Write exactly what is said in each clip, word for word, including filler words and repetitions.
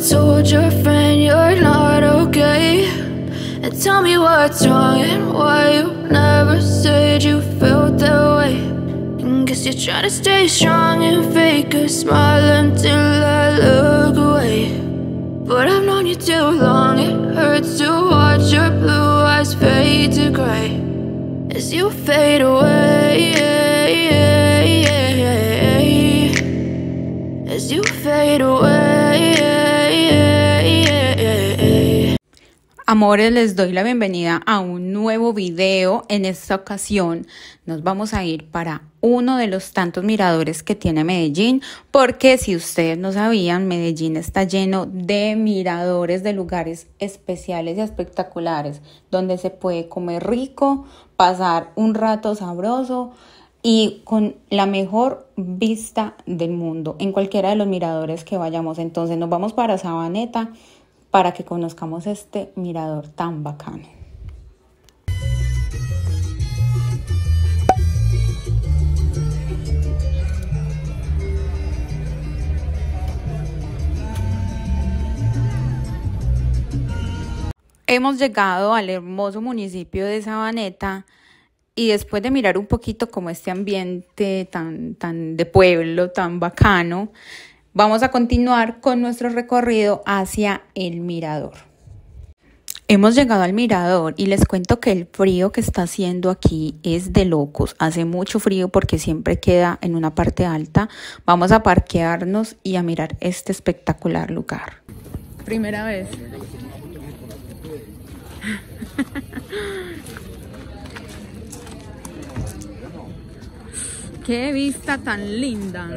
told your friend you're not okay? And tell me what's wrong and why you never said you felt that way. And guess you're trying to stay strong and fake a smile until I look away. But I've known you too long, it hurts to watch your blue eyes fade to gray as you fade away, as you fade away. Amores, les doy la bienvenida a un nuevo video. En esta ocasión nos vamos a ir para uno de los tantos miradores que tiene Medellín, porque si ustedes no sabían, Medellín está lleno de miradores, de lugares especiales y espectaculares, donde se puede comer rico, pasar un rato sabroso y con la mejor vista del mundo en cualquiera de los miradores que vayamos. Entonces nos vamos para Sabaneta para que conozcamos este mirador tan bacano. Hemos llegado al hermoso municipio de Sabaneta y después de mirar un poquito como este ambiente tan, tan de pueblo, tan bacano, vamos a continuar con nuestro recorrido hacia el mirador. Hemos llegado al mirador y les cuento que el frío que está haciendo aquí es de locos. Hace mucho frío porque siempre queda en una parte alta. Vamos a parquearnos y a mirar este espectacular lugar. Primera vez. ¡Qué vista tan linda!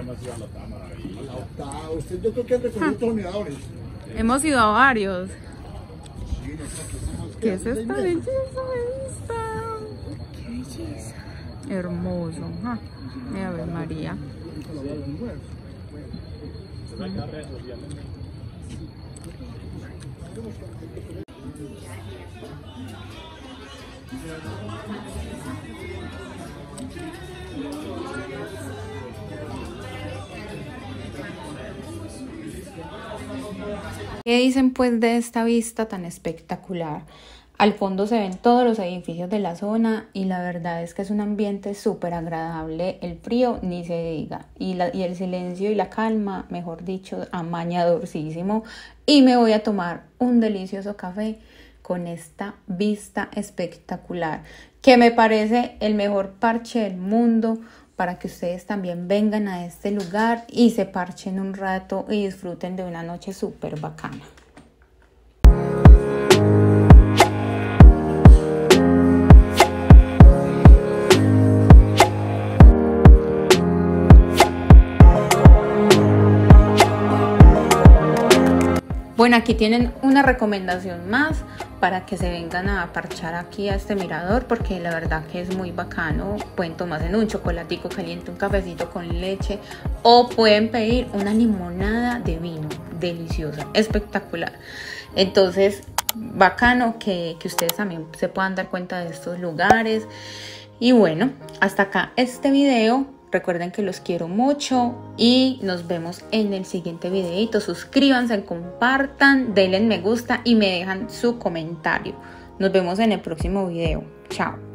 Usted, yo creo que recorrió todos los miradores. Hemos ido a varios. ¿Qué es esta belleza de vista? ¡Qué belleza! Hermoso. Ah, mira, Ave María. ¿Qué dicen pues de esta vista tan espectacular? Al fondo se ven todos los edificios de la zona y la verdad es que es un ambiente súper agradable. El frío ni se diga y, la, y el silencio y la calma, mejor dicho, amañadorcísimo. Y me voy a tomar un delicioso café con esta vista espectacular que me parece el mejor parche del mundo, para que ustedes también vengan a este lugar y se parchen un rato y disfruten de una noche súper bacana. Bueno, aquí tienen una recomendación más para que se vengan a parchar aquí a este mirador, porque la verdad que es muy bacano. Pueden tomarse un chocolatico caliente, un cafecito con leche, o pueden pedir una limonada de vino deliciosa, espectacular. Entonces, bacano que, que ustedes también se puedan dar cuenta de estos lugares. Y bueno, hasta acá este video. Recuerden que los quiero mucho y nos vemos en el siguiente videito. Suscríbanse, compartan, denle me gusta y me dejan su comentario. Nos vemos en el próximo video. Chao.